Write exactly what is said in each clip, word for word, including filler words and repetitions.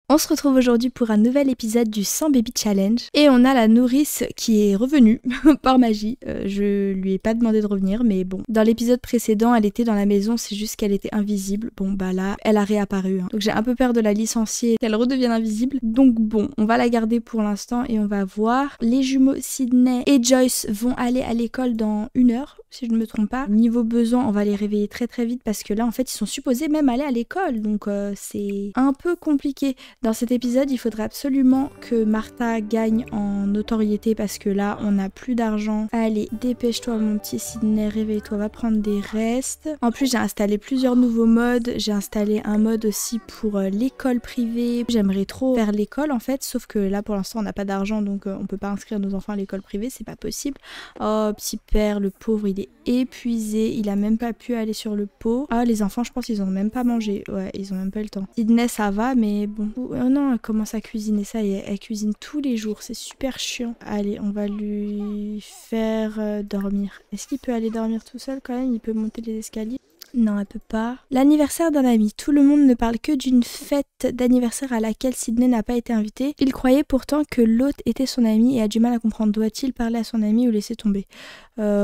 On se retrouve aujourd'hui pour un nouvel épisode du cent Baby Challenge et on a la nourrice qui est revenue par magie. Euh, je lui ai pas demandé de revenir mais bon. Dans l'épisode précédent elle était dans la maison, c'est juste qu'elle était invisible. Bon bah là elle a réapparu. Hein. Donc j'ai un peu peur de la licencier, qu'elle redevienne invisible. Donc bon, on va la garder pour l'instant et on va voir. Les jumeaux Sydney et Joyce vont aller à l'école dans une heure. Si je ne me trompe pas. Niveau besoin, on va les réveiller très très vite parce que là en fait ils sont supposés même aller à l'école. Donc euh, c'est un peu compliqué. Dans cet épisode, il faudrait absolument que Martha gagne en notoriété parce que là, on n'a plus d'argent. Allez, dépêche-toi mon petit Sydney, réveille-toi, va prendre des restes. En plus, j'ai installé plusieurs nouveaux modes. J'ai installé un mode aussi pour euh, l'école privée. J'aimerais trop faire l'école en fait, sauf que là pour l'instant, on n'a pas d'argent donc euh, on peut pas inscrire nos enfants à l'école privée, c'est pas possible. Oh, petit père, le pauvre, il est épuisé. Il a même pas pu aller sur le pot. Ah, les enfants, je pense qu'ils ont même pas mangé. Ouais, ils ont même pas eu le temps. Sydney, ça va, mais bon. Oh non, elle commence à cuisiner ça et elle cuisine tous les jours, c'est super chiant. Allez, on va lui faire euh, dormir. Est-ce qu'il peut aller dormir tout seul quand même? Il peut monter les escaliers? Non, elle peut pas. L'anniversaire d'un ami. Tout le monde ne parle que d'une fête d'anniversaire à laquelle Sydney n'a pas été invitée. Il croyait pourtant que l'hôte était son ami et a du mal à comprendre. Doit-il parler à son ami ou laisser tomber? Euh...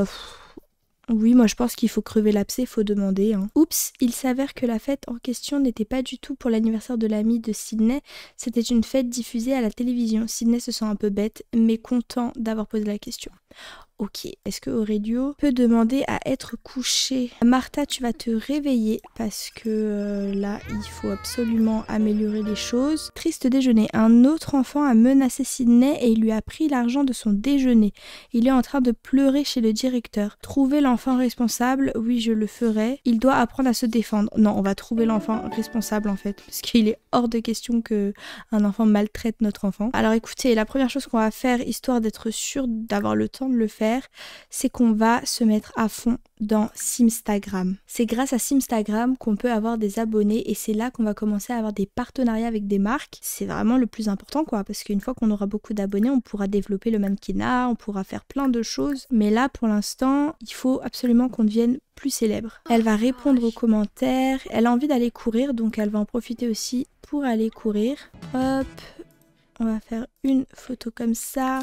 Oui, moi je pense qu'il faut crever l'abcès, il faut demander. Hein. Oups, il s'avère que la fête en question n'était pas du tout pour l'anniversaire de l'ami de Sydney, c'était une fête diffusée à la télévision. Sydney se sent un peu bête, mais content d'avoir posé la question. Ok, est-ce que Aurelio peut demander à être couché? Martha, tu vas te réveiller parce que euh, là, il faut absolument améliorer les choses. Triste déjeuner. Un autre enfant a menacé Sydney et il lui a pris l'argent de son déjeuner. Il est en train de pleurer chez le directeur. Trouver l'enfant responsable, oui, je le ferai. Il doit apprendre à se défendre. Non, on va trouver l'enfant responsable en fait, parce qu'il est hors de question que un enfant maltraite notre enfant. Alors écoutez, la première chose qu'on va faire, histoire d'être sûr d'avoir le temps de le faire, c'est qu'on va se mettre à fond dans Simstagram. C'est grâce à Simstagram qu'on peut avoir des abonnés et c'est là qu'on va commencer à avoir des partenariats avec des marques. C'est vraiment le plus important quoi, parce qu'une fois qu'on aura beaucoup d'abonnés, on pourra développer le mannequinat, on pourra faire plein de choses. Mais là, pour l'instant, il faut absolument qu'on devienne plus célèbre. Elle va répondre aux commentaires, elle a envie d'aller courir, donc elle va en profiter aussi pour aller courir. Hop, on va faire une photo comme ça.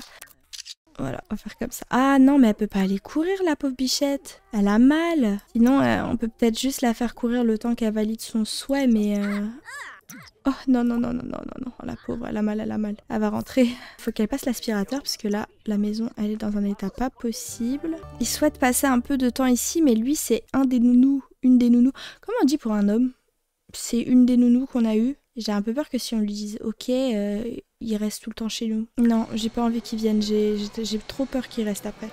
Voilà, on va faire comme ça. Ah non, mais elle peut pas aller courir, la pauvre bichette. Elle a mal. Sinon, euh, on peut peut-être juste la faire courir le temps qu'elle valide son souhait, mais... Euh... Oh non, non, non, non, non, non, non. La pauvre, elle a mal, elle a mal. Elle va rentrer. Faut qu'elle passe l'aspirateur, parce que là, la maison, elle est dans un état pas possible. Il souhaite passer un peu de temps ici, mais lui, c'est un des nounous. Une des nounous. Comment on dit pour un homme? C'est une des nounous qu'on a eues. J'ai un peu peur que si on lui dise ok, euh, il reste tout le temps chez nous. Non, j'ai pas envie qu'il vienne, j'ai trop peur qu'il reste après.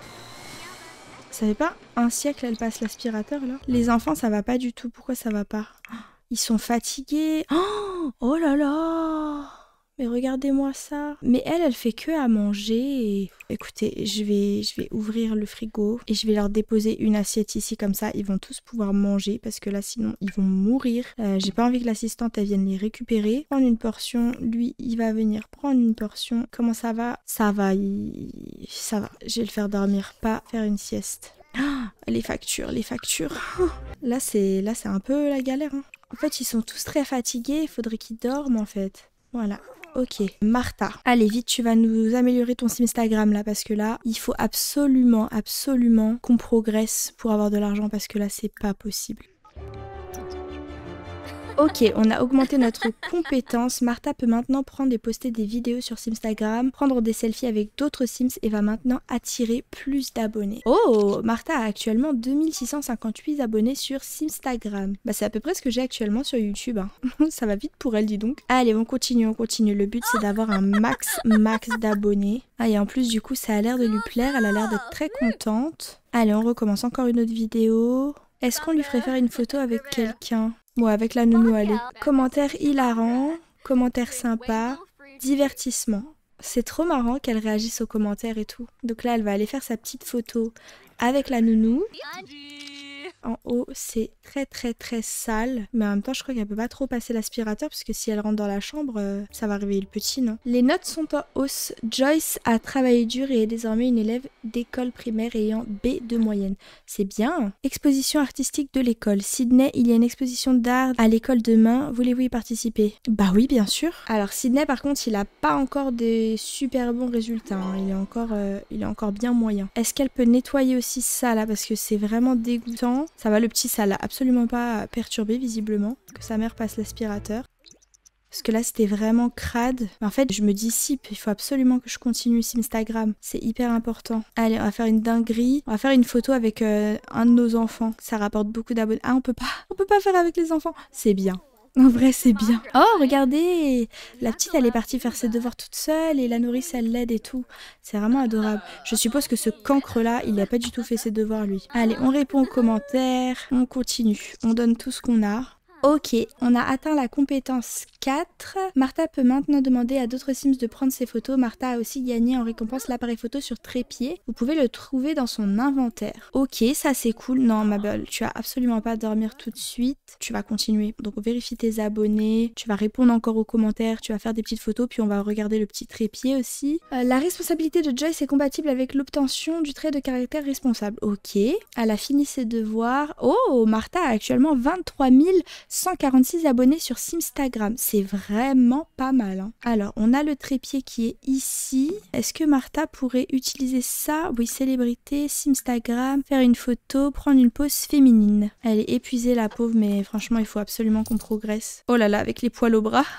Ça fait pas un siècle elle passe l'aspirateur là? Les enfants ça va pas du tout, pourquoi ça va pas? Ils sont fatigués. Oh, oh là là! Mais regardez-moi ça. Mais elle, elle fait que à manger. Et... Écoutez, je vais, je vais ouvrir le frigo et je vais leur déposer une assiette ici comme ça. Ils vont tous pouvoir manger parce que là, sinon, ils vont mourir. Euh, J'ai pas envie que l'assistante, elle vienne les récupérer. Prendre une portion. Lui, il va venir prendre une portion. Comment ça va? Ça va, il... ça va. Je vais le faire dormir, pas faire une sieste. Oh, les factures, les factures. Là, c'est là, c'est un peu la galère. Hein. En fait, ils sont tous très fatigués. Il faudrait qu'ils dorment en fait. Voilà. Ok, Martha, allez vite, tu vas nous améliorer ton Simstagram là parce que là, il faut absolument, absolument qu'on progresse pour avoir de l'argent parce que là, c'est pas possible. Ok, on a augmenté notre compétence. Martha peut maintenant prendre et poster des vidéos sur Simstagram, prendre des selfies avec d'autres Sims et va maintenant attirer plus d'abonnés. Oh, Martha a actuellement deux mille six cent cinquante-huit abonnés sur Simstagram. Bah c'est à peu près ce que j'ai actuellement sur YouTube. Hein. Ça va vite pour elle, dis donc. Allez, on continue, on continue. Le but c'est d'avoir un max, max d'abonnés. Ah et en plus du coup ça a l'air de lui plaire, elle a l'air d'être très contente. Allez, on recommence encore une autre vidéo. Est-ce qu'on lui ferait faire une photo avec quelqu'un? Ouais, avec la nounou, allez. Commentaire hilarant, commentaire sympa, divertissement. C'est trop marrant qu'elle réagisse aux commentaires et tout. Donc là, elle va aller faire sa petite photo avec la nounou. En haut, c'est très très très sale. Mais en même temps, je crois qu'elle peut pas trop passer l'aspirateur parce que si elle rentre dans la chambre, euh, ça va réveiller le petit, non? Les notes sont en hausse. Joyce a travaillé dur et est désormais une élève d'école primaire ayant B de moyenne. C'est bien. Exposition artistique de l'école. Sydney, il y a une exposition d'art à l'école demain. Voulez-vous y participer? Bah oui, bien sûr. Alors Sydney, par contre, il a pas encore des super bons résultats. Hein. Il est encore, euh, il est encore bien moyen. Est-ce qu'elle peut nettoyer aussi ça là parce que c'est vraiment dégoûtant. Ça va, le petit, ça l'a absolument pas perturbé visiblement que sa mère passe l'aspirateur. Parce que là, c'était vraiment crade. En fait, je me dissipe. Il faut absolument que je continue Simstagram. C'est hyper important. Allez, on va faire une dinguerie. On va faire une photo avec euh, un de nos enfants. Ça rapporte beaucoup d'abonnés. Ah, on peut pas. On peut pas faire avec les enfants. C'est bien. En vrai, c'est bien. Oh, regardez! La petite, elle est partie faire ses devoirs toute seule et la nourrice, elle l'aide et tout. C'est vraiment adorable. Je suppose que ce cancre-là, il n'a pas du tout fait ses devoirs, lui. Allez, on répond aux commentaires. On continue. On donne tout ce qu'on a. Ok, on a atteint la compétence quatre. Martha peut maintenant demander à d'autres Sims de prendre ses photos. Martha a aussi gagné en récompense l'appareil photo sur trépied. Vous pouvez le trouver dans son inventaire. Ok, ça c'est cool. Non, ma belle, tu vas absolument pas dormir tout de suite. Tu vas continuer. Donc vérifie tes abonnés. Tu vas répondre encore aux commentaires. Tu vas faire des petites photos. Puis on va regarder le petit trépied aussi. Euh, la responsabilité de Joyce est compatible avec l'obtention du trait de caractère responsable. Ok, elle a fini ses devoirs. Oh, Martha a actuellement vingt-trois mille cent quarante-six abonnés sur Simstagram. C'est vraiment pas mal. Hein. Alors, on a le trépied qui est ici. Est-ce que Martha pourrait utiliser ça? Oui, célébrité, Simstagram, faire une photo, prendre une pose féminine. Elle est épuisée, la pauvre, mais franchement, il faut absolument qu'on progresse. Oh là là, avec les poils au bras.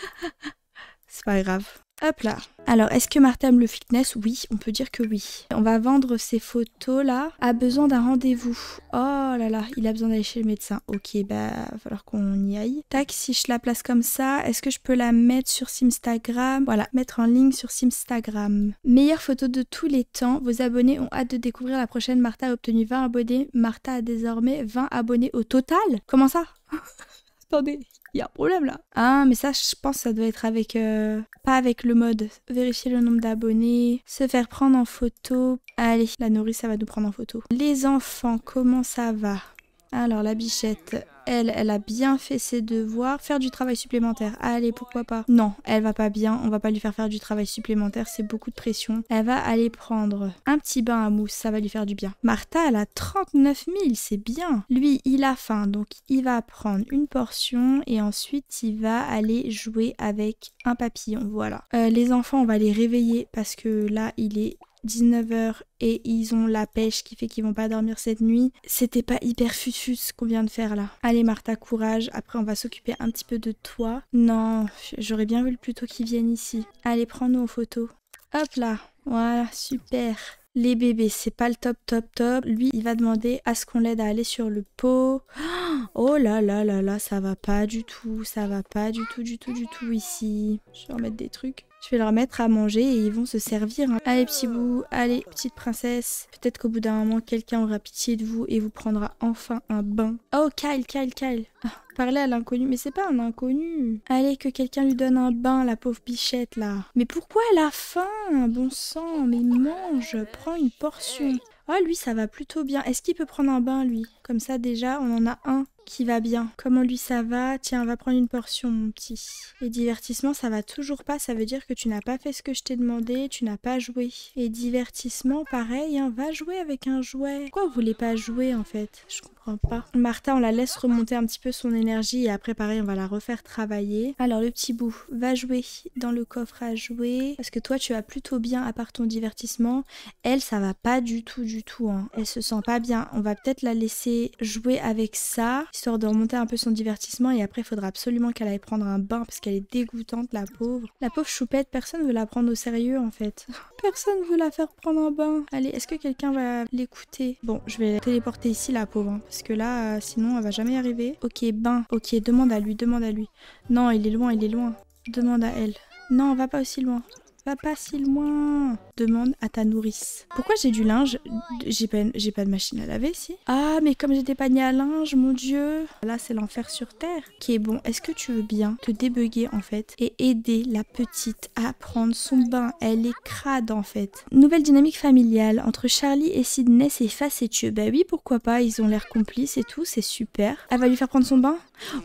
C'est pas grave. Hop là. Alors, est-ce que Martha aime le fitness? Oui, on peut dire que oui. On va vendre ces photos là. A besoin d'un rendez-vous. Oh là là, il a besoin d'aller chez le médecin. Ok, bah, va falloir qu'on y aille. Tac, si je la place comme ça, est-ce que je peux la mettre sur Simstagram? Voilà, mettre en ligne sur Simstagram. Meilleure photo de tous les temps. Vos abonnés ont hâte de découvrir la prochaine. Martha a obtenu vingt abonnés. Martha a désormais vingt abonnés au total. Comment ça? Attendez. Il y a un problème là. Ah, mais ça, je pense que ça doit être avec... Euh, pas avec le mode. Vérifier le nombre d'abonnés. Se faire prendre en photo. Allez, la nourrice, ça va nous prendre en photo. Les enfants, comment ça va? Alors, la bichette, elle, elle a bien fait ses devoirs. Faire du travail supplémentaire. Allez, pourquoi pas? Non, elle va pas bien. On va pas lui faire faire du travail supplémentaire. C'est beaucoup de pression. Elle va aller prendre un petit bain à mousse. Ça va lui faire du bien. Martha, elle a trente-neuf mille. C'est bien. Lui, il a faim. Donc, il va prendre une portion. Et ensuite, il va aller jouer avec un papillon. Voilà. Euh, les enfants, on va les réveiller. Parce que là, il est... dix-neuf heures et ils ont la pêche qui fait qu'ils vont pas dormir cette nuit. C'était pas hyper fut-fut ce qu'on vient de faire là. Allez Martha, courage. Après on va s'occuper un petit peu de toi. Non, j'aurais bien voulu plutôt qu'ils viennent ici. Allez, prends-nous aux photos. Hop là, voilà, super. Les bébés, c'est pas le top top top. Lui, il va demander à ce qu'on l'aide à aller sur le pot. Oh là là là là, ça va pas du tout. Ça va pas du tout, du tout, du tout ici. Je vais remettre des trucs. Je vais leur mettre à manger et ils vont se servir. Hein. Allez petit bout, allez petite princesse. Peut-être qu'au bout d'un moment, quelqu'un aura pitié de vous et vous prendra enfin un bain. Oh Kyle, Kyle, Kyle. Ah, parler à l'inconnu, mais c'est pas un inconnu. Allez, que quelqu'un lui donne un bain, la pauvre bichette là. Mais pourquoi elle a faim? Bon sang, mais mange, prends une portion. Oh lui, ça va plutôt bien. Est-ce qu'il peut prendre un bain lui? Comme ça déjà, on en a un qui va bien. Comment lui ça va? Tiens, va prendre une portion mon petit. Et divertissement, ça va toujours pas. Ça veut dire que tu n'as pas fait ce que je t'ai demandé, tu n'as pas joué. Et divertissement, pareil, hein, va jouer avec un jouet. Pourquoi vous voulez pas jouer en fait? Je comprends pas. Martha, on la laisse remonter un petit peu son énergie et après pareil, on va la refaire travailler. Alors le petit bout, va jouer dans le coffre à jouer. Parce que toi, tu vas plutôt bien à part ton divertissement. Elle, ça va pas du tout, du tout. Hein. Elle se sent pas bien. On va peut-être la laisser jouer avec ça, histoire de remonter un peu son divertissement et après il faudra absolument qu'elle aille prendre un bain parce qu'elle est dégoûtante la pauvre. La pauvre choupette, personne veut la prendre au sérieux en fait. Personne veut la faire prendre un bain. Allez, est-ce que quelqu'un va l'écouter? Bon, je vais la téléporter ici la pauvre hein, parce que là euh, sinon elle va jamais y arriver. Ok, bain. Ok, demande à lui, demande à lui. Non, il est loin, il est loin. Demande à elle. Non, va pas aussi loin. Va pas si loin. Demande à ta nourrice. Pourquoi j'ai du linge? J'ai pas, j'ai pas de machine à laver, si. Ah, mais comme j'étais panier à linge, mon dieu. Là, c'est l'enfer sur terre. Ok, bon, est-ce que tu veux bien te débugger, en fait, et aider la petite à prendre son bain? Elle est crade, en fait. Nouvelle dynamique familiale entre Charlie et Sydney, c'est facétieux. Bah oui, pourquoi pas, ils ont l'air complices et tout, c'est super. Elle va lui faire prendre son bain?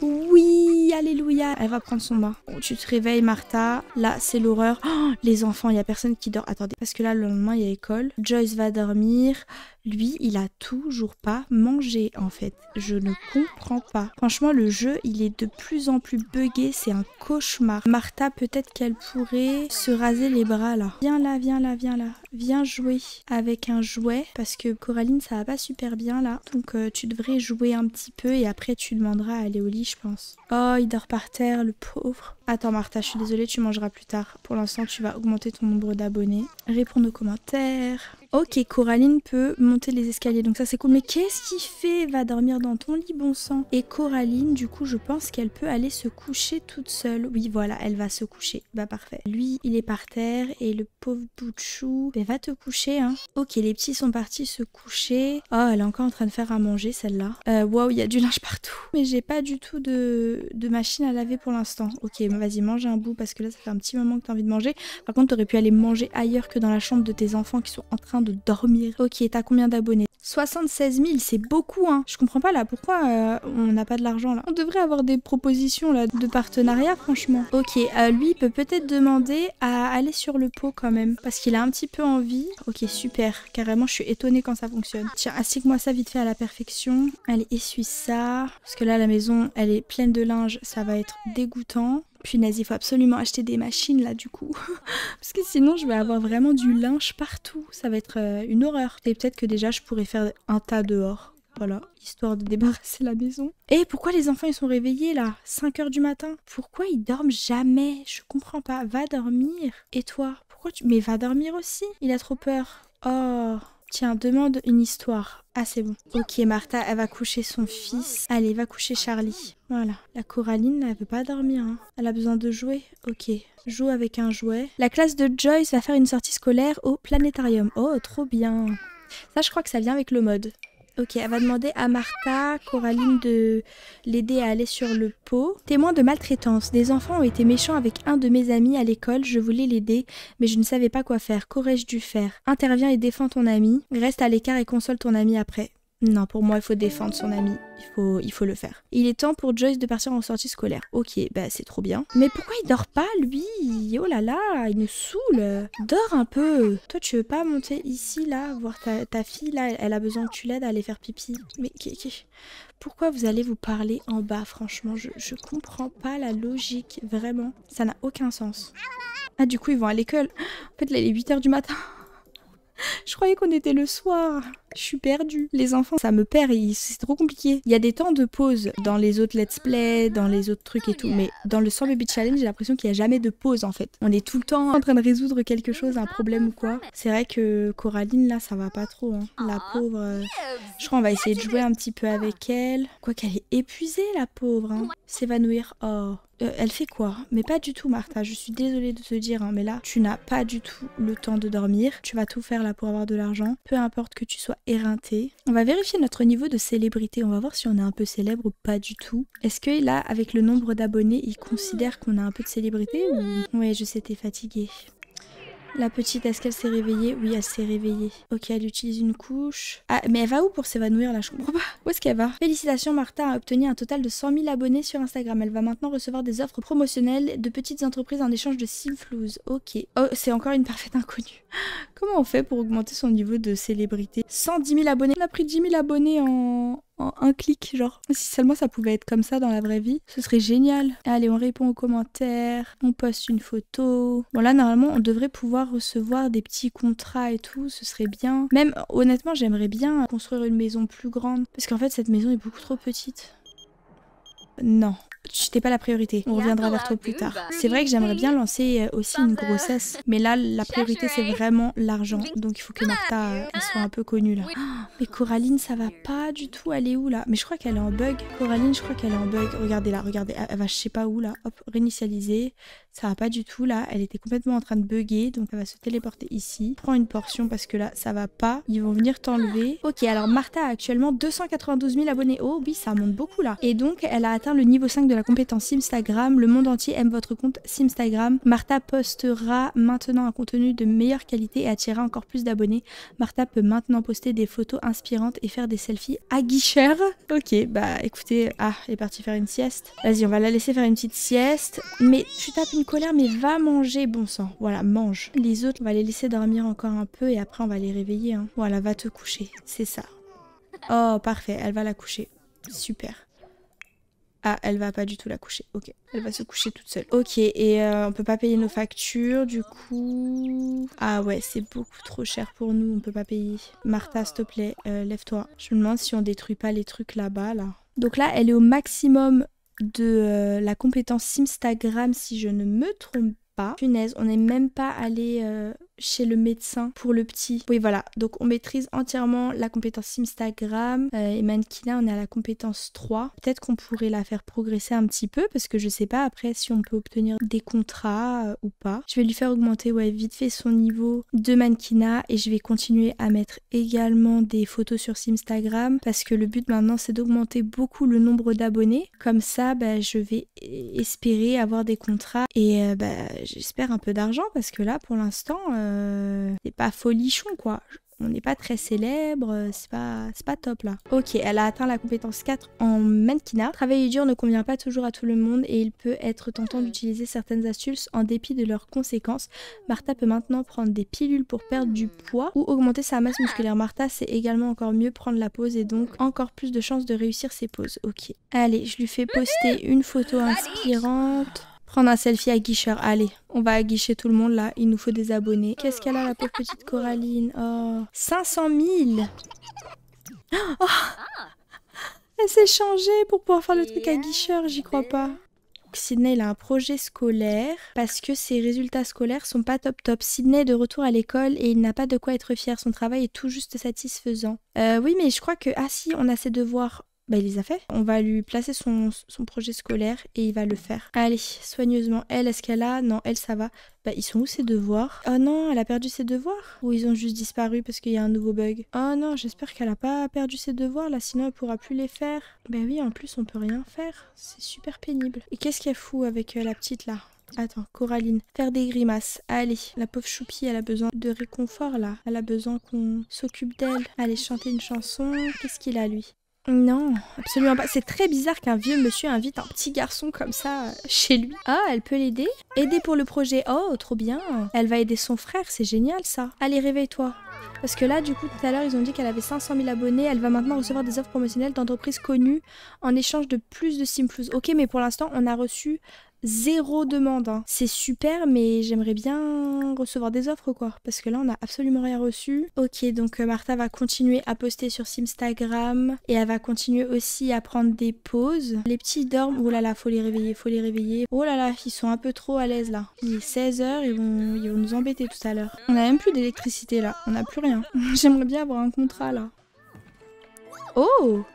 Oui, alléluia. Elle va prendre son bain. Oh, tu te réveilles, Martha. Là, c'est l'horreur. Oh, les enfants, il y a personne qui dort. Attendez, parce que là, le lendemain, il y a école. Joyce va dormir. Lui, il a toujours pas mangé, en fait. Je ne comprends pas. Franchement, le jeu, il est de plus en plus buggé. C'est un cauchemar. Martha, peut-être qu'elle pourrait se raser les bras, là. Viens là, viens là, viens là. Viens jouer avec un jouet. Parce que Coraline, ça va pas super bien, là. Donc, euh, tu devrais jouer un petit peu. Et après, tu demanderas à aller au lit, je pense. Oh, il dort par terre, le pauvre. Attends, Martha, je suis désolée, tu mangeras plus tard. Pour l'instant, tu vas augmenter ton nombre d'abonnés. Répondre aux commentaires. Ok, Coraline peut monter les escaliers, donc ça c'est cool. Mais qu'est-ce qu'il fait? Va dormir dans ton lit, bon sang. Et Coraline, du coup, je pense qu'elle peut aller se coucher toute seule. Oui, voilà, elle va se coucher. Bah parfait. Lui, il est par terre et le pauvre bout de chou, bah, va te coucher, hein. Ok, les petits sont partis se coucher. Oh, elle est encore en train de faire à manger, celle-là. Euh, Waouh, il y a du linge partout. Mais j'ai pas du tout de, de machine à laver pour l'instant. Ok, vas-y, mange un bout parce que là, ça fait un petit moment que t'as envie de manger. Par contre, t'aurais pu aller manger ailleurs que dans la chambre de tes enfants qui sont en train de dormir. Ok, t'as combien d'abonnés? soixante-seize mille, c'est beaucoup, hein. Je comprends pas là, pourquoi euh, on n'a pas de l'argent là? On devrait avoir des propositions là de partenariat, franchement. Ok, euh, lui il peut peut-être demander à aller sur le pot quand même, parce qu'il a un petit peu envie. Ok, super, carrément, je suis étonnée quand ça fonctionne. Tiens, assieds-moi ça vite fait à la perfection. Allez, essuie ça, parce que là la maison, elle est pleine de linge, ça va être dégoûtant. Punaise, il faut absolument acheter des machines là du coup. Parce que sinon je vais avoir vraiment du linge partout. Ça va être euh, une horreur. Et peut-être que déjà je pourrais faire un tas dehors. Voilà, histoire de débarrasser la maison. Et pourquoi les enfants ils sont réveillés là? cinq heures du matin? Pourquoi ils dorment jamais? Je comprends pas. Va dormir. Et toi? Pourquoi tu... Mais va dormir aussi. Il a trop peur. Oh... Tiens, demande une histoire. Ah, c'est bon. Ok, Martha, elle va coucher son fils. Allez, va coucher Charlie. Voilà. La Coraline, elle veut pas dormir. Hein. Elle a besoin de jouer. Ok. Joue avec un jouet. La classe de Joyce va faire une sortie scolaire au planétarium. Oh, trop bien. Ça, je crois que ça vient avec le mode. Ok, elle va demander à Martha, Coraline, de l'aider à aller sur le pot. Témoin de maltraitance. Des enfants ont été méchants avec un de mes amis à l'école. Je voulais l'aider, mais je ne savais pas quoi faire. Qu'aurais-je dû faire? Interviens et défends ton ami. Reste à l'écart et console ton ami après. Non, pour moi, il faut défendre son ami. Il faut, il faut le faire. Il est temps pour Joyce de partir en sortie scolaire. Ok, bah c'est trop bien. Mais pourquoi il dort pas, lui? Oh là là, il nous saoule. Dors un peu. Toi, tu veux pas monter ici, là, voir ta, ta fille, là, elle a besoin que tu l'aides à aller faire pipi. Mais pourquoi vous allez vous parler en bas, franchement? Je, je comprends pas la logique, vraiment. Ça n'a aucun sens. Ah, du coup, ils vont à l'école. En fait, là, il est huit heures du matin. Je croyais qu'on était le soir. Je suis perdue. Les enfants, ça me perd et c'est trop compliqué. Il y a des temps de pause dans les autres let's play, dans les autres trucs et tout. Mais dans le cent baby challenge, j'ai l'impression qu'il n'y a jamais de pause en fait. On est tout le temps en train de résoudre quelque chose, un problème ou quoi. C'est vrai que Coraline, là, ça va pas trop. Hein. La pauvre... Euh... Je crois qu'on va essayer de jouer un petit peu avec elle. Quoi qu'elle est épuisée, la pauvre. Hein. S'évanouir. Oh... Euh, elle fait quoi? Mais pas du tout, Martha. Je suis désolée de te dire, hein, mais là, tu n'as pas du tout le temps de dormir. Tu vas tout faire là pour avoir de l'argent. Peu importe que tu sois éreintée. On va vérifier notre niveau de célébrité. On va voir si on est un peu célèbre ou pas du tout. Est-ce que là, avec le nombre d'abonnés, il considère qu'on a un peu de célébrité ou... Ouais, je sais, t'es fatiguée. La petite, est-ce qu'elle s'est réveillée? Oui, elle s'est réveillée. Ok, elle utilise une couche. Ah, mais elle va où pour s'évanouir là? Je comprends pas. Où est-ce qu'elle va? Félicitations, Martha a obtenu un total de cent mille abonnés sur Instagram. Elle va maintenant recevoir des offres promotionnelles de petites entreprises en échange de Simflouz. Ok. Oh, c'est encore une parfaite inconnue. Comment on fait pour augmenter son niveau de célébrité? cent dix mille abonnés. On a pris dix mille abonnés en... en un clic, genre. Si seulement ça pouvait être comme ça dans la vraie vie, ce serait génial. Allez, on répond aux commentaires, on poste une photo. Bon là, normalement, on devrait pouvoir recevoir des petits contrats et tout, ce serait bien. Même, honnêtement, j'aimerais bien construire une maison plus grande, parce qu'en fait, cette maison est beaucoup trop petite. Non. T'es pas la priorité, on reviendra vers toi plus tard. C'est vrai que j'aimerais bien lancer aussi une grossesse, mais là la priorité c'est vraiment l'argent, donc il faut que Martha elle soit un peu connue là. Oh, mais Coraline ça va pas du tout, elle est où là? Mais je crois qu'elle est en bug, Coraline je crois qu'elle est en bug, regardez là, regardez, elle va je sais pas où là, hop, réinitialiser, Ça va pas du tout là, elle était complètement en train de bugger, donc elle va se téléporter ici. Prends une portion parce que là ça va pas, ils vont venir t'enlever. Ok, alors Martha a actuellement deux cent quatre-vingt-douze mille abonnés. Oh oui, ça monte beaucoup là. Et donc elle a atteint le niveau cinq de la compétence Simstagram. Le monde entier aime votre compte Simstagram. Martha postera maintenant un contenu de meilleure qualité et attirera encore plus d'abonnés. Martha peut maintenant poster des photos inspirantes et faire des selfies aguicheurs. Ok, bah écoutez, ah, elle est partie faire une sieste. Vas-y, on va la laisser faire une petite sieste. Mais tu tapes une colère, mais va manger, bon sang. Voilà, mange. Les autres, on va les laisser dormir encore un peu et après on va les réveiller. Hein. Voilà, va te coucher, c'est ça. Oh, parfait, elle va la coucher. Super. Ah, elle va pas du tout la coucher. Ok, elle va se coucher toute seule. Ok, et euh, on peut pas payer nos factures, du coup... Ah ouais, c'est beaucoup trop cher pour nous, on peut pas payer. Martha, s'il te plaît, euh, lève-toi. Je me demande si on détruit pas les trucs là-bas, là. Donc là, elle est au maximum de euh, la compétence Simstagram, si je ne me trompe pas. Punaise, on n'est même pas allé euh, chez le médecin pour le petit. Oui, voilà. Donc, on maîtrise entièrement la compétence Simstagram. Euh, et Mannequinat, on est à la compétence trois. Peut-être qu'on pourrait la faire progresser un petit peu parce que je sais pas après si on peut obtenir des contrats euh, ou pas. Je vais lui faire augmenter, ouais, vite fait son niveau de Mannequinat et je vais continuer à mettre également des photos sur Simstagram parce que le but maintenant, c'est d'augmenter beaucoup le nombre d'abonnés. Comme ça, bah, je vais espérer avoir des contrats et euh, bah, j'espère un peu d'argent parce que là, pour l'instant, euh, c'est pas folichon quoi. On n'est pas très célèbre, c'est pas, c'est pas top là. Ok, elle a atteint la compétence quatre en mannequinat. Travailler dur ne convient pas toujours à tout le monde et il peut être tentant d'utiliser certaines astuces en dépit de leurs conséquences. Martha peut maintenant prendre des pilules pour perdre du poids ou augmenter sa masse musculaire. Martha sait également encore mieux prendre la pause et donc encore plus de chances de réussir ses pauses. Ok. Allez, je lui fais poster une photo inspirante. Prendre un selfie à guicheur. Allez, on va aguicher tout le monde là. Il nous faut des abonnés. Qu'est-ce qu'elle a la pauvre petite Coraline? Oh, cinq cent mille. Oh, elle s'est changée pour pouvoir faire le truc à guicheur. J'y crois pas. Sydney il a un projet scolaire parce que ses résultats scolaires sont pas top top. Sydney est de retour à l'école et il n'a pas de quoi être fier. Son travail est tout juste satisfaisant. Euh, oui, mais je crois que... Ah si, on a ses devoirs. Bah il les a fait. On va lui placer son, son projet scolaire et il va le faire. Allez, soigneusement. Elle, est-ce qu'elle a? Non, elle, ça va. Bah ils sont où ses devoirs? Oh non, elle a perdu ses devoirs? Ou ils ont juste disparu parce qu'il y a un nouveau bug? Oh non, j'espère qu'elle a pas perdu ses devoirs là, sinon elle pourra plus les faire. Bah oui, en plus on peut rien faire. C'est super pénible. Et qu'est-ce qu'elle fout avec euh, la petite là? Attends, Coraline, faire des grimaces. Allez, la pauvre Choupi, elle a besoin de réconfort là. Elle a besoin qu'on s'occupe d'elle. Allez, chanter une chanson. Qu'est-ce qu'il a lui? Non, absolument pas. C'est très bizarre qu'un vieux monsieur invite un petit garçon comme ça chez lui. Ah, elle peut l'aider? Aider pour le projet. Oh, trop bien. Elle va aider son frère, c'est génial ça. Allez, réveille-toi. Parce que là, du coup, tout à l'heure, ils ont dit qu'elle avait cinq cent mille abonnés. Elle va maintenant recevoir des offres promotionnelles d'entreprises connues en échange de plus de Simflouz. Ok, mais pour l'instant, on a reçu zéro demande. Hein. C'est super, mais j'aimerais bien recevoir des offres, quoi. Parce que là, on n'a absolument rien reçu. Ok, donc euh, Martha va continuer à poster sur Simstagram. Et elle va continuer aussi à prendre des pauses. Les petits dorment. Oh là là, faut les réveiller, faut les réveiller. Oh là là, ils sont un peu trop à l'aise, là. Il est seize heures, ils vont, ils vont nous embêter tout à l'heure. On n'a même plus d'électricité, là. On n'a plus rien. J'aimerais bien avoir un contrat, là. Oh!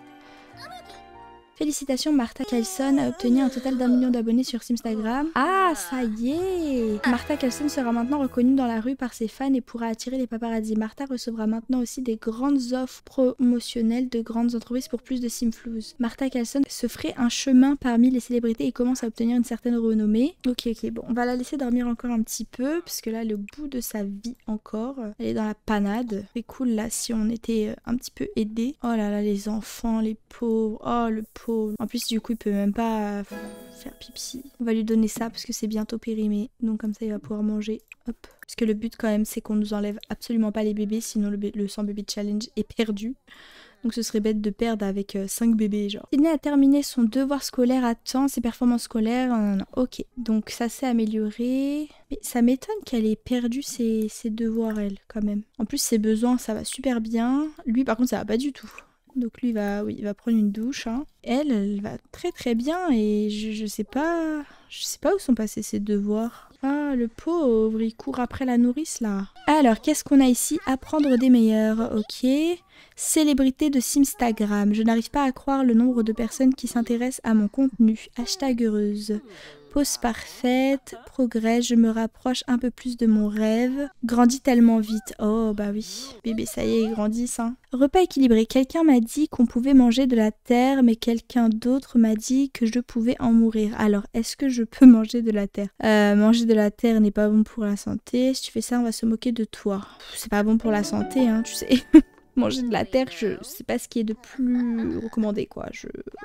Félicitations, Martha Kelson a obtenu un total d'un million d'abonnés sur Simstagram. Ah, ça y est! Martha Kelson sera maintenant reconnue dans la rue par ses fans et pourra attirer les paparazzis. Martha recevra maintenant aussi des grandes offres promotionnelles de grandes entreprises pour plus de Simflouz. Martha Kelson se ferait un chemin parmi les célébrités et commence à obtenir une certaine renommée. Ok, ok, bon, on va la laisser dormir encore un petit peu, parce que là, le bout de sa vie encore, elle est dans la panade. C'est cool, là, si on était un petit peu aidés. Oh là là, les enfants, les pauvres, oh le pauvre. En plus, du coup, il peut même pas faire pipi. On va lui donner ça parce que c'est bientôt périmé. Donc comme ça, il va pouvoir manger. Hop. Parce que le but quand même, c'est qu'on nous enlève absolument pas les bébés. Sinon, le, le cent bébé challenge est perdu. Donc ce serait bête de perdre avec euh, cinq bébés, genre. Sydney a terminé son devoir scolaire à temps, ses performances scolaires. Non, non, non. Ok, donc ça s'est amélioré. Mais ça m'étonne qu'elle ait perdu ses, ses devoirs, elle, quand même. En plus, ses besoins, ça va super bien. Lui, par contre, ça va pas du tout. Donc lui, il va, oui, il va prendre une douche. Hein. Elle, elle va très très bien et je, je sais pas... Je sais pas où sont passés ses devoirs. Ah, le pauvre, il court après la nourrice, là. Alors, qu'est-ce qu'on a ici? Apprendre des meilleurs, ok. Célébrité de Simstagram. Je n'arrive pas à croire le nombre de personnes qui s'intéressent à mon contenu. Hashtag heureuse. Pause parfaite, progresse, je me rapproche un peu plus de mon rêve. Grandis tellement vite. Oh bah oui, bébé ça y est, ils grandissent hein. Repas équilibré, quelqu'un m'a dit qu'on pouvait manger de la terre, mais quelqu'un d'autre m'a dit que je pouvais en mourir. Alors, est-ce que je peux manger de la terre? euh, Manger de la terre n'est pas bon pour la santé. Si tu fais ça, on va se moquer de toi. C'est pas bon pour la santé, hein, tu sais. Manger de la terre, je sais pas ce qui est de plus recommandé, quoi. Je...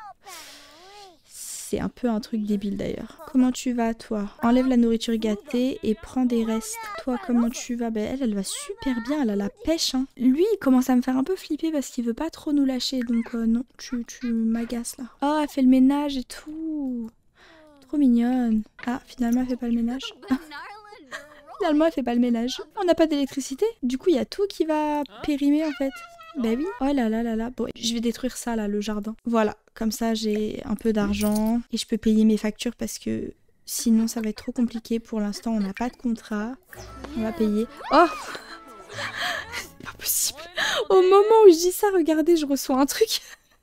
C'est un peu un truc débile d'ailleurs. Comment tu vas toi? Enlève la nourriture gâtée et prends des restes. Toi comment tu vas? Ben elle, elle va super bien, elle a la pêche hein. Lui il commence à me faire un peu flipper parce qu'il veut pas trop nous lâcher donc euh, non, tu, tu m'agaces là. Oh elle fait le ménage et tout. Trop mignonne. Ah finalement elle fait pas le ménage. Finalement elle fait pas le ménage. On n'a pas d'électricité. Du coup il y a tout qui va périmer en fait. Bah oui. Oh là là là là. Bon, je vais détruire ça là, le jardin. Voilà, comme ça j'ai un peu d'argent et je peux payer mes factures parce que sinon ça va être trop compliqué. Pour l'instant on n'a pas de contrat. On va payer. Oh c'est pas possible. Au moment où je dis ça, regardez, je reçois un truc.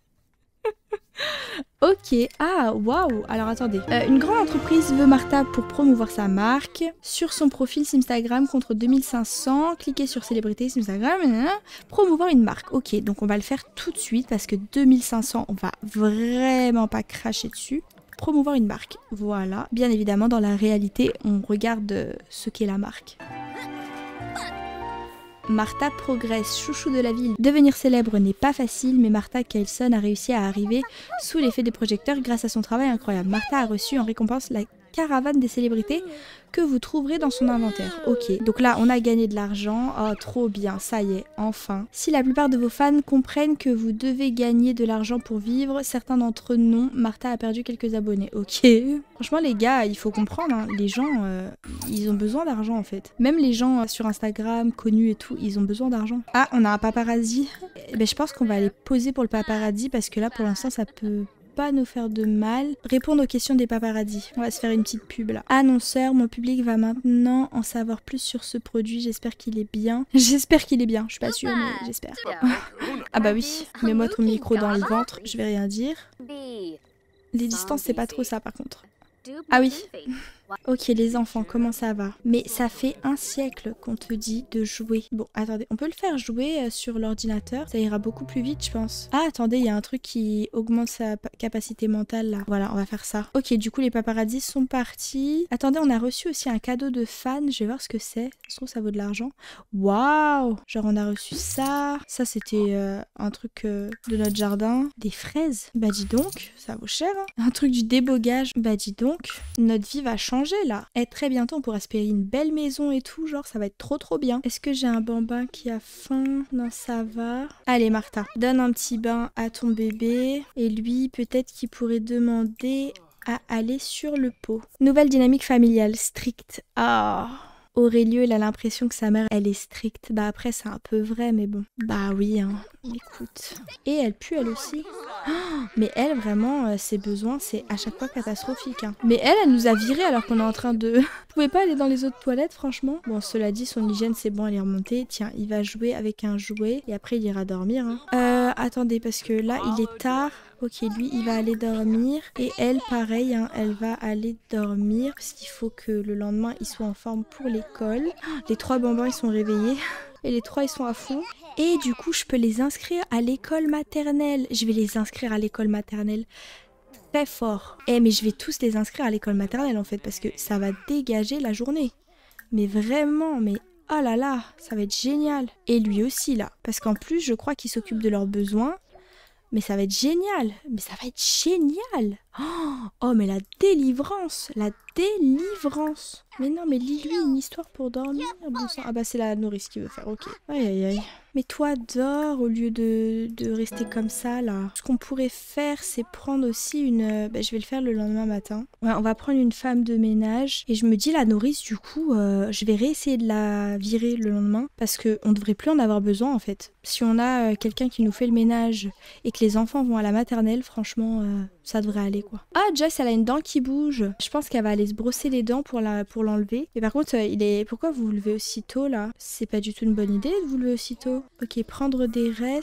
Ok, ah waouh. Alors attendez, euh, une grande entreprise veut Martha pour promouvoir sa marque. Sur son profil Instagram contre deux mille cinq cents, cliquez sur célébrité Instagram, promouvoir une marque. Ok, donc on va le faire tout de suite parce que deux mille cinq cents, on va vraiment pas cracher dessus. Promouvoir une marque, voilà. Bien évidemment, dans la réalité, on regarde ce qu'est la marque. Martha progresse, chouchou de la ville. Devenir célèbre n'est pas facile, mais Martha Kailson a réussi à arriver sous l'effet des projecteurs grâce à son travail incroyable. Martha a reçu en récompense la caravane des célébrités que vous trouverez dans son inventaire. Ok, donc là on a gagné de l'argent. Oh trop bien, ça y est, enfin. Si la plupart de vos fans comprennent que vous devez gagner de l'argent pour vivre, certains d'entre eux non. Martha a perdu quelques abonnés. Ok. Franchement les gars, il faut comprendre, hein, les gens, euh, ils ont besoin d'argent en fait. Même les gens euh, sur Instagram, connus et tout, ils ont besoin d'argent. Ah, on a un paparazzi. Eh ben, je pense qu'on va aller poser pour le paparazzi parce que là pour l'instant ça peut pas nous faire de mal. Répondre aux questions des paparazzis. On va se faire une petite pub là. Annonceur, mon public va maintenant en savoir plus sur ce produit. J'espère qu'il est bien. J'espère qu'il est bien. Je suis pas sûre mais j'espère. Ah bah oui. Mets-moi ton micro dans le ventre. Je vais rien dire. Les distances c'est pas trop ça par contre. Ah oui. Ok les enfants, comment ça va? Mais ça fait un siècle qu'on te dit de jouer. Bon, attendez, on peut le faire jouer sur l'ordinateur. Ça ira beaucoup plus vite, je pense. Ah, attendez, il y a un truc qui augmente sa capacité mentale, là. Voilà, on va faire ça. Ok, du coup, les paparazzis sont partis. Attendez, on a reçu aussi un cadeau de fan. Je vais voir ce que c'est. Je trouve que ça vaut de l'argent. Waouh! Genre, on a reçu ça. Ça, c'était euh, un truc euh, de notre jardin. Des fraises. Bah, dis donc, ça vaut cher, hein. Un truc du débogage. Bah, dis donc, notre vie va changer. Là. Et très bientôt on pourra se payer une belle maison et tout, genre ça va être trop trop bien. Est-ce que j'ai un bambin qui a faim? Non ça va. Allez Martha, donne un petit bain à ton bébé et lui peut-être qu'il pourrait demander à aller sur le pot. Nouvelle dynamique familiale stricte. Ah Aurélio, il a l'impression que sa mère, elle est stricte. Bah après, c'est un peu vrai, mais bon. Bah oui, hein. Écoute. Et elle pue, elle aussi. Oh, mais elle, vraiment, euh, ses besoins, c'est à chaque fois catastrophique. Hein. Mais elle, elle nous a virés alors qu'on est en train de... Vous pouvez pas aller dans les autres toilettes, franchement? Bon, cela dit, son hygiène, c'est bon, elle est remontée. Tiens, il va jouer avec un jouet et après, il ira dormir. Hein. Euh, attendez, parce que là, il est tard. Ok, lui, il va aller dormir. Et elle, pareil, hein, elle va aller dormir. Parce qu'il faut que le lendemain, ils soient en forme pour l'école. Les trois bambins, ils sont réveillés. Et les trois, ils sont à fond. Et du coup, je peux les inscrire à l'école maternelle. Je vais les inscrire à l'école maternelle. Très fort. Eh, mais je vais tous les inscrire à l'école maternelle, en fait. Parce que ça va dégager la journée. Mais vraiment, mais... Oh là là, ça va être génial. Et lui aussi, là. Parce qu'en plus, je crois qu'il s'occupe de leurs besoins. Mais ça va être génial. Mais ça va être génial. Oh, oh mais la délivrance. La délivrance. Mais non, mais lis-lui une histoire pour dormir. Bon sang. Ah bah c'est la nourrice qui veut faire, ok. Aïe aïe aïe. Mais toi, dors au lieu de, de rester comme ça, là. Ce qu'on pourrait faire, c'est prendre aussi une... Bah, je vais le faire le lendemain matin. Ouais, on va prendre une femme de ménage. Et je me dis, la nourrice, du coup, euh, je vais réessayer de la virer le lendemain. Parce qu'on ne devrait plus en avoir besoin, en fait. Si on a euh, quelqu'un qui nous fait le ménage et que les enfants vont à la maternelle, franchement, euh, ça devrait aller, quoi. Ah, Jess, elle a une dent qui bouge. Je pense qu'elle va aller se brosser les dents pour la pour l'enlever. Mais par contre, euh, il est... pourquoi vous vous levez aussitôt, là? C'est pas du tout une bonne idée de vous lever aussitôt. Ok, prendre des restes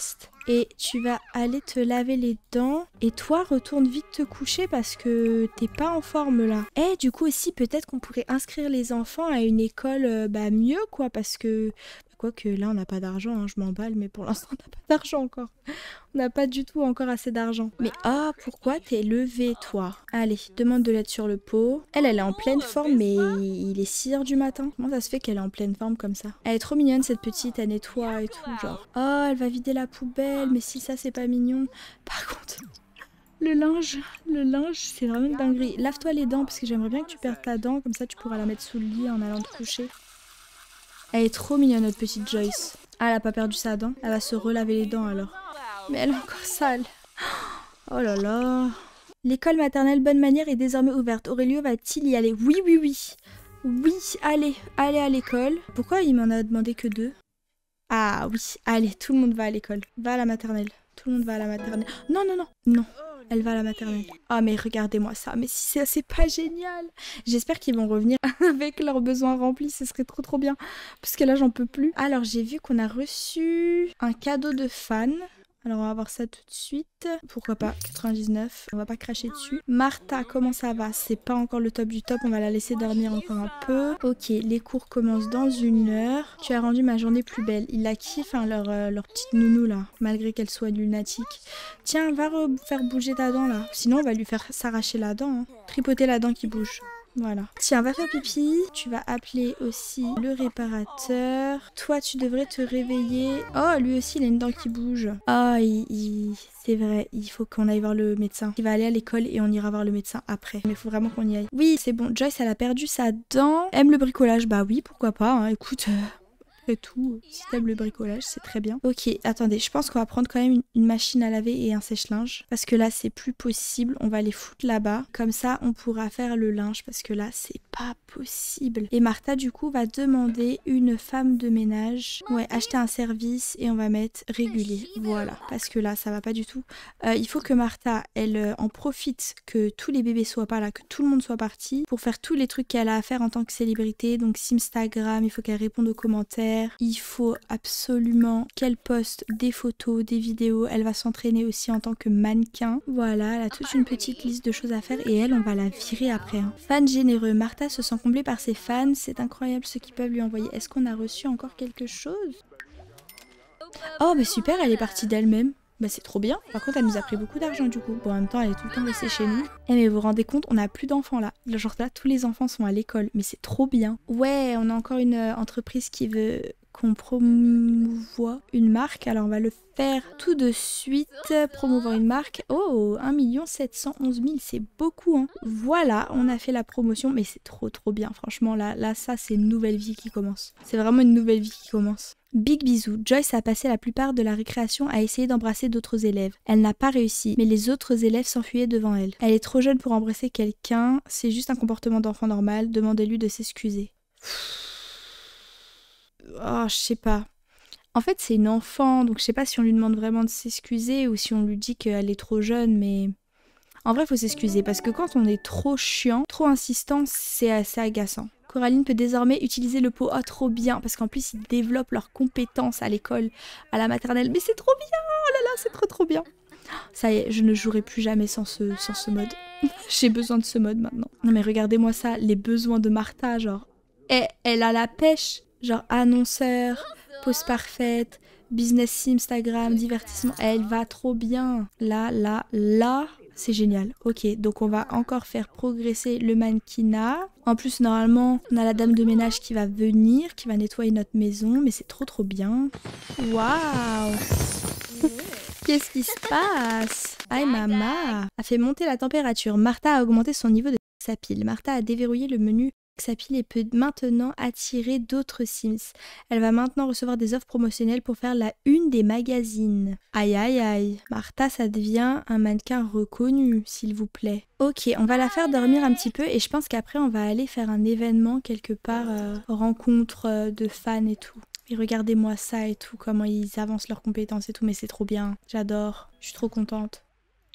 Et tu vas aller te laver les dents. Et toi, retourne vite te coucher parce que t'es pas en forme là. Et du coup aussi, peut-être qu'on pourrait inscrire les enfants à une école euh, bah, mieux quoi. Parce que... Quoique là, on n'a pas d'argent, hein, je m'emballe, mais pour l'instant, on n'a pas d'argent encore. On n'a pas du tout encore assez d'argent. Mais ah, oh, pourquoi t'es levée, toi? Allez, demande de l'aide sur le pot. Elle, elle est en pleine forme, mais il est six heures du matin. Comment ça se fait qu'elle est en pleine forme comme ça? Elle est trop mignonne, cette petite, elle nettoie et tout, genre. Oh, elle va vider la poubelle, mais si ça, c'est pas mignon. Par contre... Le linge, le linge, c'est vraiment une dinguerie. Lave-toi les dents, parce que j'aimerais bien que tu perdes ta dent, comme ça, tu pourras la mettre sous le lit en allant te coucher. Elle est trop mignonne, notre petite Joyce. Ah, elle a pas perdu sa dent. Elle va se relaver les dents alors. Mais elle est encore sale. Oh là là. L'école maternelle Bonne Manière est désormais ouverte. Aurélio va-t-il y aller? Oui, oui, oui. Oui, allez, allez à l'école. Pourquoi il m'en a demandé que deux? Ah oui, allez, tout le monde va à l'école. Va à la maternelle. Tout le monde va à la maternelle. Non, non, non, non. Elle va à la maternelle. Ah mais regardez-moi ça, mais si c'est c'est pas génial. J'espère qu'ils vont revenir avec leurs besoins remplis, ce serait trop trop bien. Parce que là j'en peux plus. Alors j'ai vu qu'on a reçu un cadeau de fan. Alors on va voir ça tout de suite. Pourquoi pas, quatre-vingt-dix-neuf. On va pas cracher dessus. Martha, comment ça va? C'est pas encore le top du top, on va la laisser dormir encore un peu. Ok, les cours commencent dans une heure. Tu as rendu ma journée plus belle. Il la kiffe, hein, leur, euh, leur petite nounou là, malgré qu'elle soit lunatique. Tiens, va faire bouger ta dent là. Sinon on va lui faire s'arracher la dent. Hein. Tripoter la dent qui bouge. Voilà. Tiens, va faire pipi. Tu vas appeler aussi le réparateur. Toi, tu devrais te réveiller. Oh, lui aussi, il a une dent qui bouge. Ah, oh, il... il... c'est vrai. Il faut qu'on aille voir le médecin. Il va aller à l'école et on ira voir le médecin après. Mais il faut vraiment qu'on y aille. Oui, c'est bon. Joyce, elle a perdu sa dent. Aime le bricolage. Bah oui, pourquoi pas. Hein. Écoute... Euh... Et tout, si t'aimes le bricolage, c'est très bien. Ok, attendez, je pense qu'on va prendre quand même une, une machine à laver et un sèche-linge. Parce que là, c'est plus possible. On va les foutre là-bas. Comme ça, on pourra faire le linge. Parce que là, c'est pas possible. Et Martha, du coup, va demander une femme de ménage. Ouais, acheter un service et on va mettre régulier. Voilà, parce que là, ça va pas du tout. Euh, il faut que Martha, elle euh, en profite que tous les bébés soient pas là, que tout le monde soit parti. Pour faire tous les trucs qu'elle a à faire en tant que célébrité. Donc, Simstagram, il faut qu'elle réponde aux commentaires. Il faut absolument qu'elle poste des photos, des vidéos. Elle va s'entraîner aussi en tant que mannequin. Voilà, elle a toute une petite liste de choses à faire et elle, on va la virer après. Hein. Fan généreux. Martha se sent comblée par ses fans. C'est incroyable ce qu'ils peuvent lui envoyer. Est-ce qu'on a reçu encore quelque chose? Oh, bah super, elle est partie d'elle-même. Bah c'est trop bien. Par contre, elle nous a pris beaucoup d'argent du coup. Bon, en même temps, elle est tout le temps restée chez nous. Eh mais vous vous rendez compte, on n'a plus d'enfants là. Genre là, tous les enfants sont à l'école. Mais c'est trop bien. Ouais, on a encore une euh, entreprise qui veut qu'on promouvoie une marque. Alors on va le faire tout de suite. Promouvoir une marque. Oh, un million sept cent onze mille, c'est beaucoup hein. Voilà, on a fait la promotion. Mais c'est trop trop bien. Franchement, là, là ça c'est une nouvelle vie qui commence. C'est vraiment une nouvelle vie qui commence. Big bisous. Joyce a passé la plupart de la récréation à essayer d'embrasser d'autres élèves. Elle n'a pas réussi, mais les autres élèves s'enfuyaient devant elle. Elle est trop jeune pour embrasser quelqu'un, c'est juste un comportement d'enfant normal, demandez-lui de s'excuser. Oh, je sais pas. En fait, c'est une enfant, donc je sais pas si on lui demande vraiment de s'excuser ou si on lui dit qu'elle est trop jeune, mais... En vrai, faut s'excuser, parce que quand on est trop chiant, trop insistant, c'est assez agaçant. Coraline peut désormais utiliser le pot. Oh, trop bien, parce qu'en plus, ils développent leurs compétences à l'école, à la maternelle. Mais c'est trop bien, oh là là, c'est trop trop bien. Ça y est, je ne jouerai plus jamais sans ce, sans ce mode. J'ai besoin de ce mode maintenant. Non mais regardez-moi ça, les besoins de Martha, genre... Et elle a la pêche, genre annonceur, pause parfaite, business sim, Instagram, divertissement. Elle va trop bien. Là, là, là... C'est génial. Ok, donc on va encore faire progresser le mannequinat. En plus, normalement, on a la dame de ménage qui va venir, qui va nettoyer notre maison. Mais c'est trop trop bien. Waouh. Qu'est-ce qui se passe? Aïe, maman a fait monter la température. Martha a augmenté son niveau de sa pile. Martha a déverrouillé le menu sa pile et peut maintenant attirer d'autres Sims. Elle va maintenant recevoir des offres promotionnelles pour faire la une des magazines. Aïe aïe aïe. Martha, ça devient un mannequin reconnu, s'il vous plaît. Ok, on va la faire dormir un petit peu et je pense qu'après on va aller faire un événement quelque part, euh, rencontre euh, de fans et tout. Et regardez-moi ça et tout, comment ils avancent leurs compétences et tout, mais c'est trop bien. J'adore, je suis trop contente.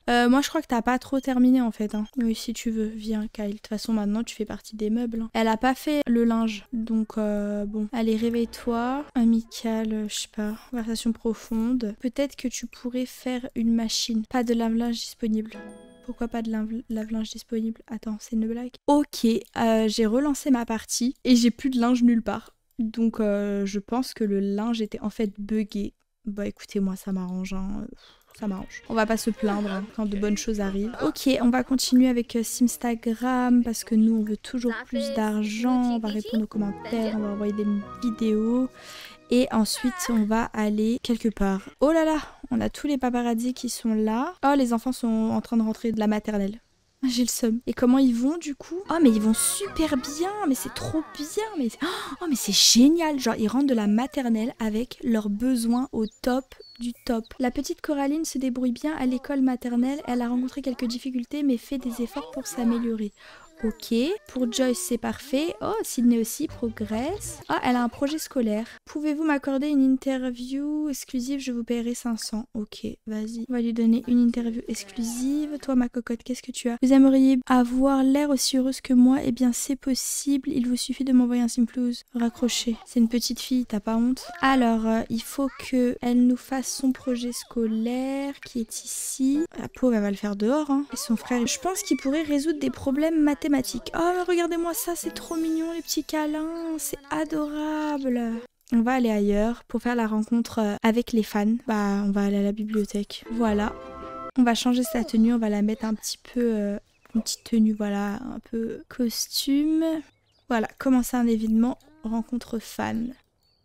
Euh, moi, je crois que t'as pas trop terminé en fait. Hein. Oui, si tu veux, viens, Kyle. De toute façon, maintenant, tu fais partie des meubles. Hein. Elle a pas fait le linge. Donc, euh, bon. Allez, réveille-toi. Amical, je sais pas. Conversation profonde. Peut-être que tu pourrais faire une machine. Pas de lave-linge disponible. Pourquoi pas de lave-linge disponible? Attends, c'est une blague. Ok, euh, j'ai relancé ma partie et j'ai plus de linge nulle part. Donc, euh, je pense que le linge était en fait buggé. Bah, écoutez, moi, ça m'arrange. Hein. Ça m'arrange. On va pas se plaindre hein, quand de bonnes choses arrivent. Ok, on va continuer avec euh, Simstagram parce que nous on veut toujours plus d'argent. On va répondre aux commentaires, on va envoyer des vidéos. Et ensuite on va aller quelque part. Oh là là, on a tous les paparazzis qui sont là. Oh, les enfants sont en train de rentrer de la maternelle. J'ai le seum. Et comment ils vont du coup? Oh mais ils vont super bien, mais c'est trop bien, mais oh mais c'est génial. Genre ils rentrent de la maternelle avec leurs besoins au top du top. La petite Coraline se débrouille bien à l'école maternelle, elle a rencontré quelques difficultés mais fait des efforts pour s'améliorer. Ok, pour Joyce c'est parfait. Oh, Sydney aussi progresse. Ah, elle a un projet scolaire. Pouvez-vous m'accorder une interview exclusive? Je vous paierai cinq cents. Ok, vas-y. On va lui donner une interview exclusive. Toi, ma cocotte, qu'est-ce que tu as? Vous aimeriez avoir l'air aussi heureuse que moi? Eh bien, c'est possible. Il vous suffit de m'envoyer un simplouse. Raccrocher. C'est une petite fille, t'as pas honte? Alors, euh, il faut que elle nous fasse son projet scolaire qui est ici. La pauvre, elle va le faire dehors. Hein. Et son frère, je pense qu'il pourrait résoudre des problèmes mathématiques. Oh, mais regardez-moi ça, c'est trop mignon, les petits câlins, c'est adorable. On va aller ailleurs pour faire la rencontre avec les fans. Bah, on va aller à la bibliothèque. Voilà. On va changer sa tenue, on va la mettre un petit peu... Euh, une petite tenue, voilà, un peu costume. Voilà, commencer un événement, rencontre fan.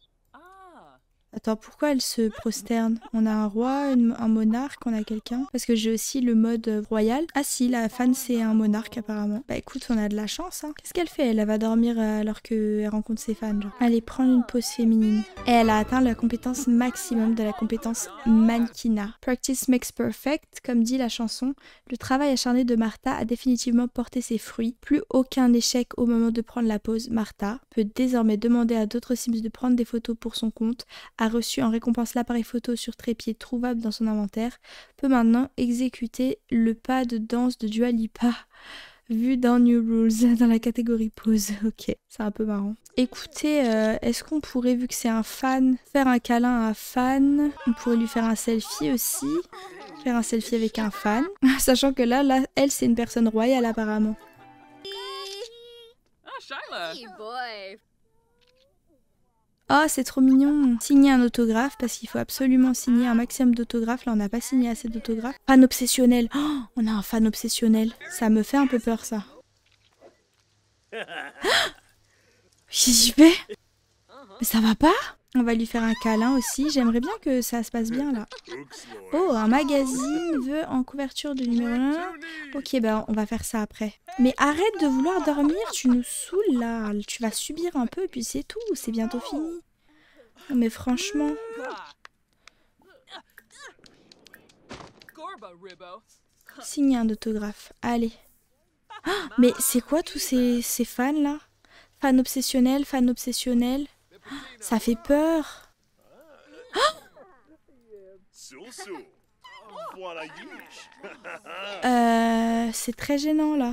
Attends, pourquoi elle se prosterne? On a un roi, une, un monarque, on a quelqu'un? Parce que j'ai aussi le mode royal. Ah si, la fan c'est un monarque apparemment. Bah écoute, on a de la chance. Hein. Qu'est-ce qu'elle fait? Elle, elle va dormir alors qu'elle rencontre ses fans. Genre. Allez, prendre une pause féminine. Et elle a atteint la compétence maximum de la compétence mannequinat. Practice makes perfect, comme dit la chanson. Le travail acharné de Martha a définitivement porté ses fruits. Plus aucun échec au moment de prendre la pause. Martha peut désormais demander à d'autres Sims de prendre des photos pour son compte. A reçu en récompense l'appareil photo sur trépied trouvable dans son inventaire, peut maintenant exécuter le pas de danse de Dua Lipa vu dans New Rules dans la catégorie pause. Ok, c'est un peu marrant. Écoutez, euh, est-ce qu'on pourrait, vu que c'est un fan, faire un câlin à un fan? On pourrait lui faire un selfie aussi. Faire un selfie avec un fan. Sachant que là, là elle, c'est une personne royale apparemment. Oh, c'est trop mignon. Signer un autographe, parce qu'il faut absolument signer un maximum d'autographes. Là, on n'a pas signé assez d'autographes. Fan obsessionnel. Oh, on a un fan obsessionnel. Ça me fait un peu peur, ça. J'y vais. Mais ça va pas? On va lui faire un câlin aussi. J'aimerais bien que ça se passe bien, là. Oh, un magazine veut en couverture de numéro un. Ok, bah on va faire ça après. Mais arrête de vouloir dormir, tu nous saoules, là. Tu vas subir un peu, et puis c'est tout. C'est bientôt fini. Mais franchement... Signer un autographe. Allez. Oh, mais c'est quoi tous ces, ces fans-là? Fan obsessionnel, fan obsessionnel. Ça fait peur. euh, c'est très gênant là.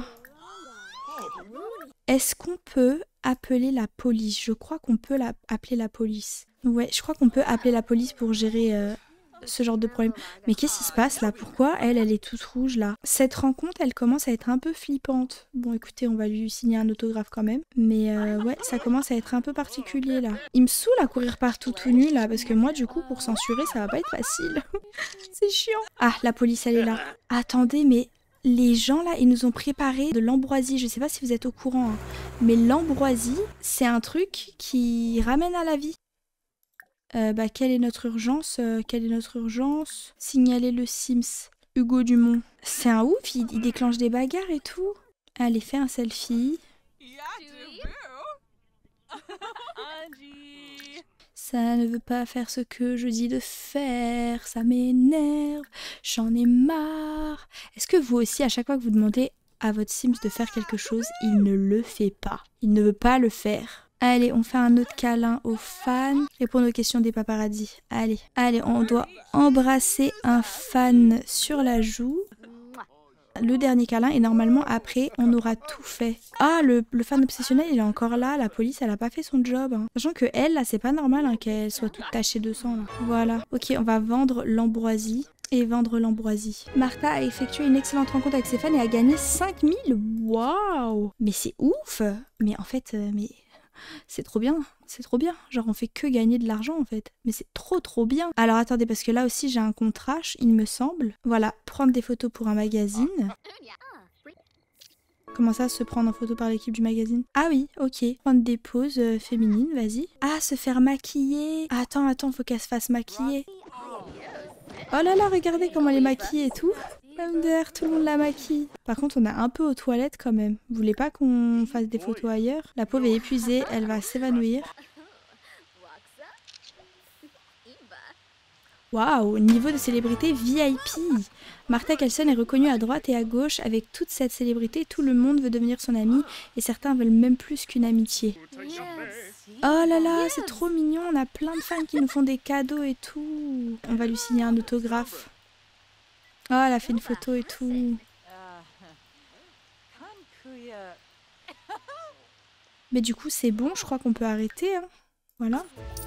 Est-ce qu'on peut appeler la police? Je crois qu'on peut la appeler la police. Ouais, je crois qu'on peut appeler la police pour gérer euh, ce genre de problème. Mais qu'est-ce qui se passe là? Pourquoi elle, elle est toute rouge là? Cette rencontre, elle commence à être un peu flippante. Bon, écoutez, on va lui signer un autographe quand même. Mais euh, ouais, ça commence à être un peu particulier là. Il me saoule à courir partout tout nu là, parce que moi, du coup, pour censurer, ça va pas être facile. C'est chiant. Ah, la police, elle est là. Attendez, mais les gens là, ils nous ont préparé de l'ambroisie. Je sais pas si vous êtes au courant, hein, mais l'ambroisie, c'est un truc qui ramène à la vie. Euh, bah, quelle est notre urgence euh, Quelle est notre urgence Signaler le Sims. Hugo Dumont. C'est un ouf, il, il déclenche des bagarres et tout. Allez, fais un selfie. Ça ne veut pas faire ce que je dis de faire. Ça m'énerve. J'en ai marre. Est-ce que vous aussi, à chaque fois que vous demandez à votre Sims de faire quelque chose, il ne le fait pas. Il ne veut pas le faire. Allez, on fait un autre câlin aux fans. Répondre aux questions des paparazzis. Allez, allez, on doit embrasser un fan sur la joue. Le dernier câlin et normalement après on aura tout fait. Ah le, le fan obsessionnel il est encore là, la police elle a pas fait son job. Hein. Sachant que elle là c'est pas normal hein, qu'elle soit toute tachée de sang là. Voilà. Ok on va vendre l'ambroisie. Et vendre l'ambroisie. Martha a effectué une excellente rencontre avec ses fans et a gagné cinq mille. Waouh. Mais c'est ouf. Mais en fait, euh, mais c'est trop bien. C'est trop bien. Genre on fait que gagner de l'argent en fait. Mais c'est trop trop bien. Alors attendez parce que là aussi j'ai un contrat, il me semble. Voilà, prendre des photos pour un magazine. Comment ça, se prendre en photo par l'équipe du magazine? Ah oui, ok. Prendre des poses euh, féminines, vas-y. Ah, se faire maquiller. Ah, attends, attends, faut qu'elle se fasse maquiller. Oh là là, regardez comment elle est maquillée et tout. Même derrière, tout le monde la maquille. Par contre, on a un peu aux toilettes quand même. Vous voulez pas qu'on fasse des photos ailleurs? La pauvre est épuisée, elle va s'évanouir. Waouh, niveau de célébrité V I P. Martha Kelson est reconnue à droite et à gauche. Avec toute cette célébrité, tout le monde veut devenir son amie et certains veulent même plus qu'une amitié. Oh là là, c'est trop mignon, on a plein de fans qui nous font des cadeaux et tout. On va lui signer un autographe. Oh, elle a fait une photo et tout. Mais du coup, c'est bon, je crois qu'on peut arrêter. Hein. Voilà.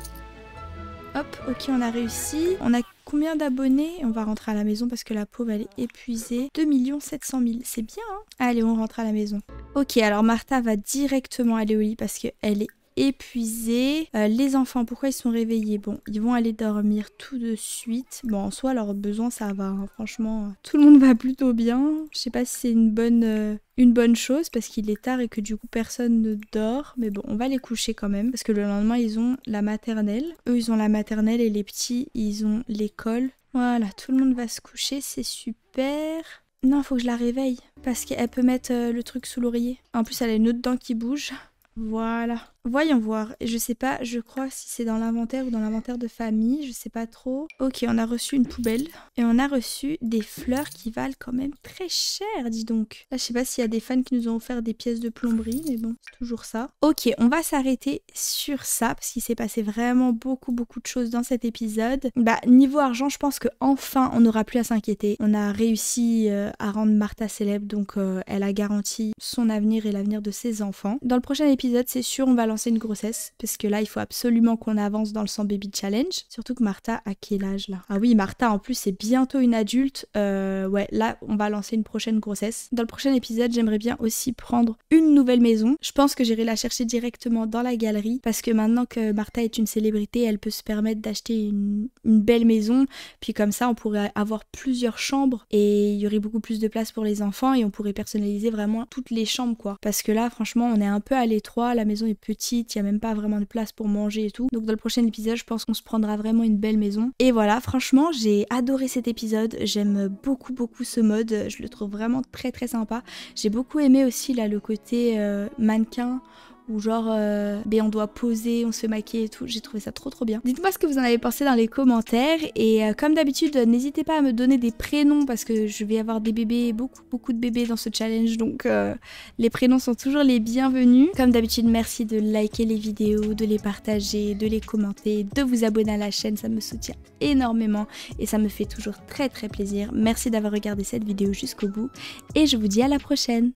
Hop, ok, on a réussi. On a combien d'abonnés? On va rentrer à la maison parce que la pauvre, elle est épuisée. deux millions sept cent mille, c'est bien, hein? Allez, on rentre à la maison. Ok, alors Martha va directement aller au lit parce qu'elle est épuisés. Euh, les enfants, pourquoi ils sont réveillés? Bon, ils vont aller dormir tout de suite. Bon, en soi, leurs besoins, ça va. Hein. Franchement, tout le monde va plutôt bien. Je sais pas si c'est une bonne, euh, une bonne chose parce qu'il est tard et que du coup, personne ne dort. Mais bon, on va les coucher quand même parce que le lendemain, ils ont la maternelle. Eux, ils ont la maternelle et les petits, ils ont l'école. Voilà, tout le monde va se coucher. C'est super. Non, faut que je la réveille parce qu'elle peut mettre euh, le truc sous l'oreiller. En plus, elle a une autre dent qui bouge. Voilà. Voyons voir. Je sais pas, je crois si c'est dans l'inventaire ou dans l'inventaire de famille, je sais pas trop. Ok, on a reçu une poubelle et on a reçu des fleurs qui valent quand même très cher, dis donc. Là, je sais pas s'il y a des fans qui nous ont offert des pièces de plomberie, mais bon, c'est toujours ça. Ok, on va s'arrêter sur ça parce qu'il s'est passé vraiment beaucoup, beaucoup de choses dans cet épisode. Bah, niveau argent, je pense que enfin, on n'aura plus à s'inquiéter. On a réussi euh, à rendre Martha célèbre, donc euh, elle a garanti son avenir et l'avenir de ses enfants. Dans le prochain épisode, c'est sûr, on va lancer une grossesse parce que là il faut absolument qu'on avance dans le cent baby challenge, surtout que Martha a quel âge là? Ah oui, Martha en plus c'est bientôt une adulte. Euh, ouais, là on va lancer une prochaine grossesse. Dans le prochain épisode, j'aimerais bien aussi prendre une nouvelle maison. Je pense que j'irai la chercher directement dans la galerie parce que maintenant que Martha est une célébrité, elle peut se permettre d'acheter une, une belle maison, puis comme ça on pourrait avoir plusieurs chambres et il y aurait beaucoup plus de place pour les enfants et on pourrait personnaliser vraiment toutes les chambres quoi, parce que là franchement on est un peu à l'étroit, la maison est petite, il n'y a même pas vraiment de place pour manger et tout. Donc dans le prochain épisode, je pense qu'on se prendra vraiment une belle maison. Et voilà, franchement, j'ai adoré cet épisode. J'aime beaucoup, beaucoup ce mode. Je le trouve vraiment très, très sympa. J'ai beaucoup aimé aussi là le côté euh, mannequin. Ou genre, euh, ben on doit poser, on se fait maquiller et tout. J'ai trouvé ça trop trop bien. Dites-moi ce que vous en avez pensé dans les commentaires. Et euh, comme d'habitude, n'hésitez pas à me donner des prénoms parce que je vais avoir des bébés, beaucoup beaucoup de bébés dans ce challenge. Donc euh, les prénoms sont toujours les bienvenus. Comme d'habitude, merci de liker les vidéos, de les partager, de les commenter, de vous abonner à la chaîne. Ça me soutient énormément et ça me fait toujours très très plaisir. Merci d'avoir regardé cette vidéo jusqu'au bout. Et je vous dis à la prochaine.